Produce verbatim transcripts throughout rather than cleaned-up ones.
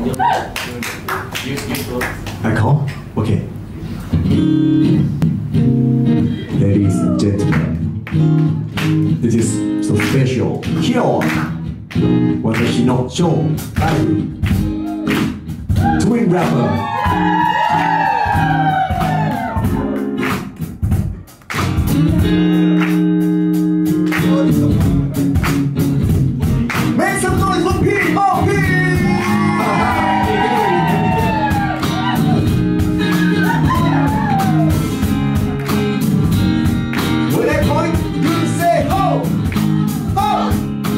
I call? Okay. Ladies and gentlemen, this is so special. Here, Watashi no Show, Twin Rapper. Make some noise for P O P! With that point, you say ho! Ho!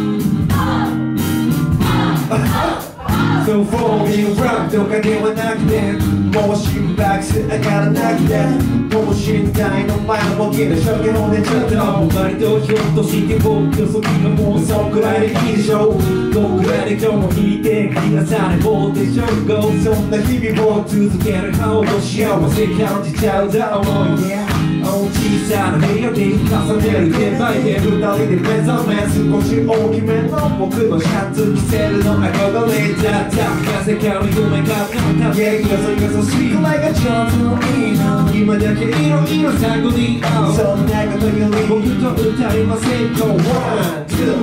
So for me, rap, don't get it when I can. More shit back, I gotta knock that. More shit dying on my walk in the truck and on the truck. Nobody does you to see the book, so you can move so good at it, show. Go good at it, don't heat it. King sign and bold, the show goes on the heavy board to the get how the show. Say, count the child out, oh yeah. 小さな部屋に重ねる手前で二人で目覚め少し大きめの僕のシャツ着せるの憧れだった風から夢が叶った激がそれがそしいこれがちょっといいの今だけいろいろ最後に会うそんなことより僕と歌いませんか One, two,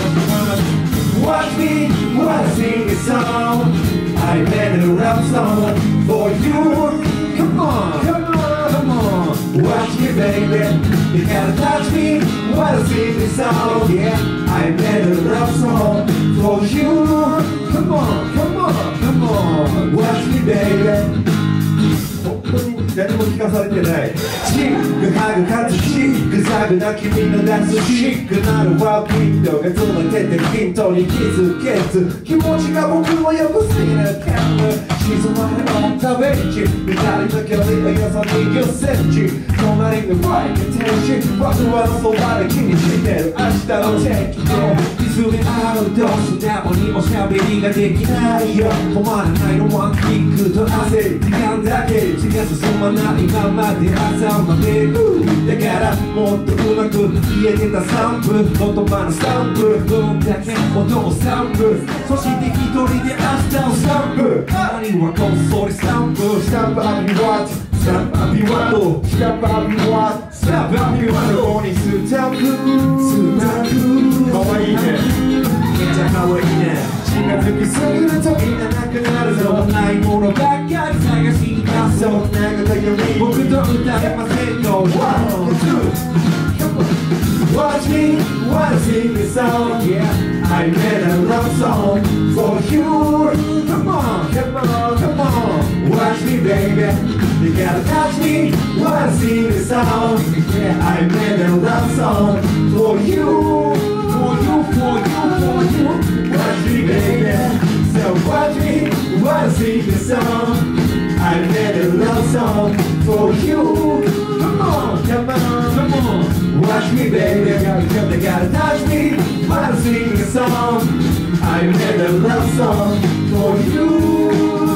watch me while I sing a song I made a rap song for you Come on, come on, come on Watch me, baby. You gotta touch me while I sing this song. Yeah, I made a love song for you. Come on, come on, come on. Watch me, baby. 本当に何も聞かされてないチックハグかつチックサグな君のダンスシックなるワークウィンドウがつなげてヒントに気づけず気持ちが僕もよく好きなキャンプ沈まれの食べ地二人の距離およそにじゅっセンチ隣のファイト天使僕はそばで気にしてる明日の天気で泉あるどうしてもにも喋りができないよ止まらないのワンキックと焦り時間だけ気が進まない今まで朝までだからもっとうまく言えてたサンプル言葉のスタンプ分だけ音をサンプルそして一人で明日をスタンプ何はこっそりスタンプスタンプアビワットスタンプアビワットスタンプアビワットスタンプアビワットそこにスタンプスタンプかわいいねめっちゃかわいいね近づきすぎるといらなくなるぞないものばっかり探しに出すそんなことより僕と歌えませんと One, two, come on Watch me while I sing this song Yeah, I made a love song for you Come on, come on, come on Watch me baby You gotta touch me while I sing this song Yeah, I made a love song for you For you, for you, for you Watch me baby So watch me while I sing this song I made a love song for you Come on, come on, come on Watch me baby You gotta touch me while I sing a song I made a love song for you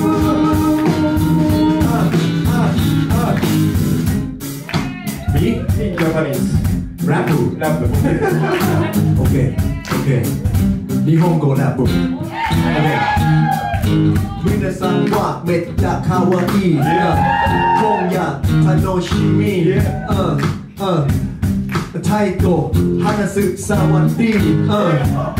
uh, uh, uh. Me? Me Japanese Rap Rap Okay, okay 日本語ラップ 皆さんはめっちゃ可愛い今夜楽しみうんうんタイと話すサワディうん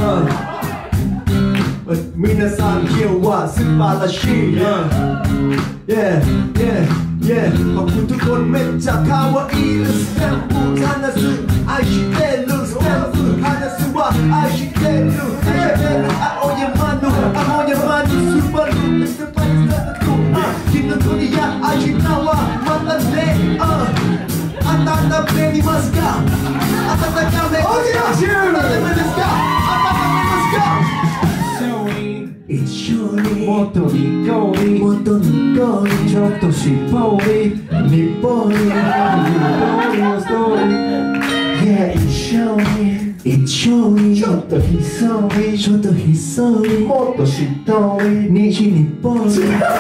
うん皆さん今日は素晴らしい Yeah yeah yeah 僕ทุกคนめっちゃ可愛いスタンプ話す愛してるスタンプ話すは愛してる青山の青山のスバルメスパイスだと君の国や明日はまたね温めりますか温かめ温めですか温めますか一緒にもっとにこりもっとにこりちょっとしっぽりにっぽりストーリー Yeah 一緒に一緒にちょっとひっそりちょっとひっそりもっとしっとり虹にっぽり Watch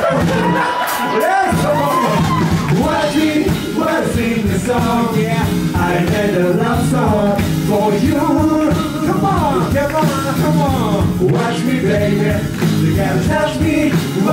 me while I sing the song Yeah I made a love song for you Come on, come on, come on Watch me baby You gotta touch me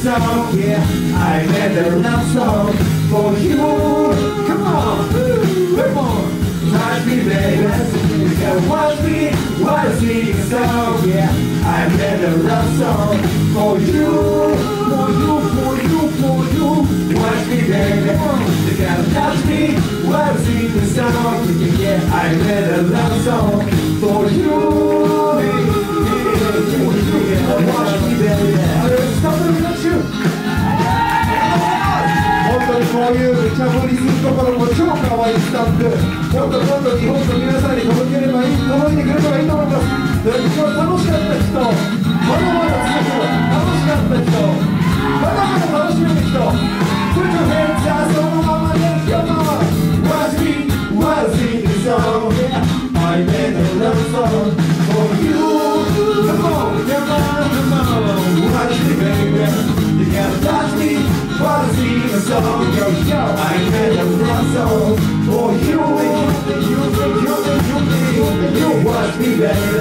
song, yeah. I made a love song for you. Come on, come on. Touch me, baby. You can watch me while I sing a song, yeah. I made a love song for you, for you, for you, for you. Watch me, baby. You can touch me while I sing the song, yeah. I made a love song for you. Watch me, baby. Something about you. 本当にこういう無茶ぶりするところも超可愛いスタッフ、もっともっと日本の皆さんに届ければいい、届いてくれればいいと思います。今日楽しかった人、まだまだ続く、楽しかった人、まだまだ楽しめる人、Put your hands up そのままで Come on, watch me while I sing the song, yeah. I made a love song for you. Come on, come on, come on, watch me, baby. You gotta touch me while I sing the song, yo, yo. I made a love song for you. You, you, you, you, you, you, you watch me, baby.